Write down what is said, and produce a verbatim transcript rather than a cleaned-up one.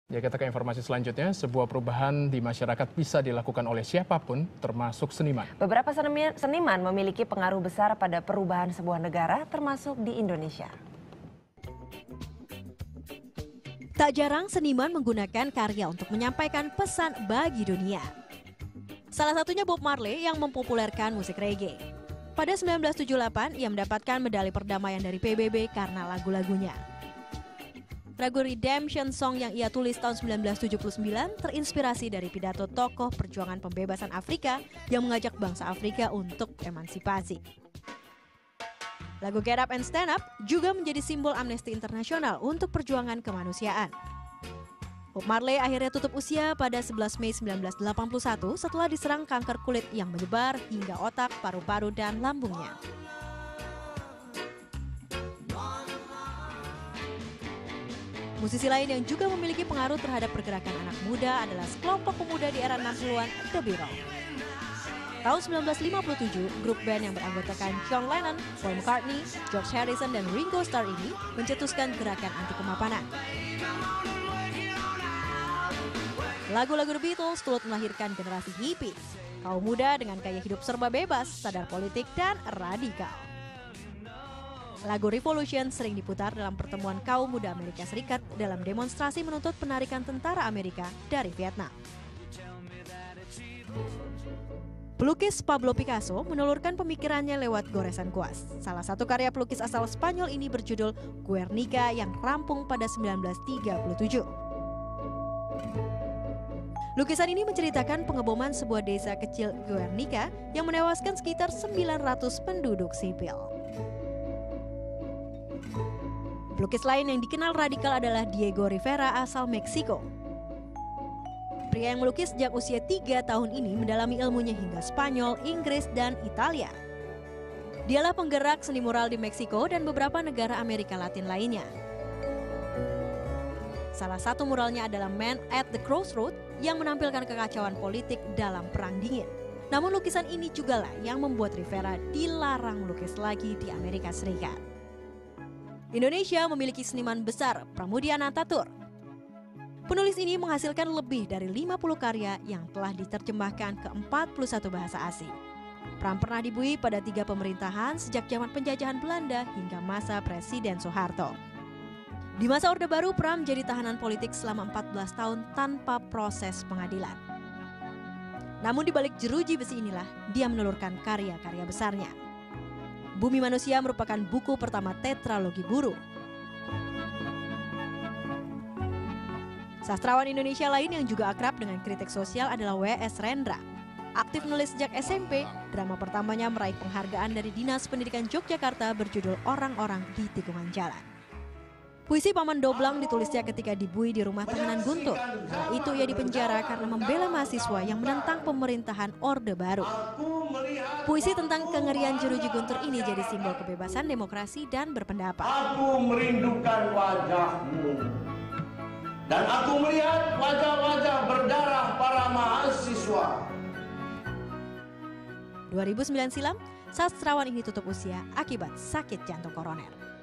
Ya, kita ke informasi selanjutnya. Sebuah perubahan di masyarakat bisa dilakukan oleh siapapun, termasuk seniman. Beberapa seniman memiliki pengaruh besar pada perubahan sebuah negara, termasuk di Indonesia. Tak jarang seniman menggunakan karya untuk menyampaikan pesan bagi dunia. Salah satunya Bob Marley yang mempopulerkan musik reggae. Pada seribu sembilan ratus tujuh puluh delapan, ia mendapatkan medali perdamaian dari P B B karena lagu-lagunya. Lagu Redemption Song yang ia tulis tahun seribu sembilan ratus tujuh puluh sembilan terinspirasi dari pidato tokoh perjuangan pembebasan Afrika yang mengajak bangsa Afrika untuk emansipasi. Lagu Get Up and Stand Up juga menjadi simbol Amnesty Internasional untuk perjuangan kemanusiaan. Bob Marley akhirnya tutup usia pada sebelas Mei seribu sembilan ratus delapan puluh satu setelah diserang kanker kulit yang menyebar hingga otak, paru-paru, dan lambungnya. Musisi lain yang juga memiliki pengaruh terhadap pergerakan anak muda adalah sekelompok pemuda di era enam puluhan, The Beatles. Tahun seribu sembilan ratus lima puluh tujuh, grup band yang beranggotakan John Lennon, Paul McCartney, George Harrison, dan Ringo Starr ini mencetuskan gerakan anti kemapanan. Lagu-lagu The Beatles turut melahirkan generasi hippies, kaum muda dengan gaya hidup serba bebas, sadar politik, dan radikal. Lagu Revolution sering diputar dalam pertemuan kaum muda Amerika Serikat dalam demonstrasi menuntut penarikan tentara Amerika dari Vietnam. Pelukis Pablo Picasso menelurkan pemikirannya lewat goresan kuas. Salah satu karya pelukis asal Spanyol ini berjudul Guernica yang rampung pada seribu sembilan ratus tiga puluh tujuh. Lukisan ini menceritakan pengeboman sebuah desa kecil Guernica yang menewaskan sekitar sembilan ratus penduduk sipil. Pelukis lain yang dikenal radikal adalah Diego Rivera asal Meksiko. Pria yang melukis sejak usia tiga tahun ini mendalami ilmunya hingga Spanyol, Inggris, dan Italia. Dialah penggerak seni mural di Meksiko dan beberapa negara Amerika Latin lainnya. Salah satu muralnya adalah Man at the Crossroads yang menampilkan kekacauan politik dalam Perang Dingin. Namun lukisan ini jugalah yang membuat Rivera dilarang melukis lagi di Amerika Serikat. Indonesia memiliki seniman besar, Pramudia Anantatur. Penulis ini menghasilkan lebih dari lima puluh karya yang telah diterjemahkan ke empat puluh satu bahasa asing. Pram pernah dibuih pada tiga pemerintahan sejak zaman penjajahan Belanda hingga masa Presiden Soeharto. Di masa Orde Baru, Pram jadi tahanan politik selama empat belas tahun tanpa proses pengadilan. Namun di balik jeruji besi inilah, dia menelurkan karya-karya besarnya. Bumi Manusia merupakan buku pertama tetralogi Buru. Sastrawan Indonesia lain yang juga akrab dengan kritik sosial adalah W S Rendra. Aktif menulis sejak S M P, drama pertamanya meraih penghargaan dari Dinas Pendidikan Yogyakarta berjudul Orang-Orang di Tikungan Jalan. Puisi Paman Doblang ditulisnya ketika dibuih di rumah tahanan Guntur. Kala itu ia dipenjara karena membela mahasiswa yang menentang pemerintahan Orde Baru. Puisi tentang kengerian jeruji Guntur ini jadi simbol kebebasan, demokrasi, dan berpendapat. Aku merindukan wajahmu. Dan aku melihat wajah-wajah berdarah para mahasiswa. dua ribu sembilan silam, sastrawan ini tutup usia akibat sakit jantung koroner.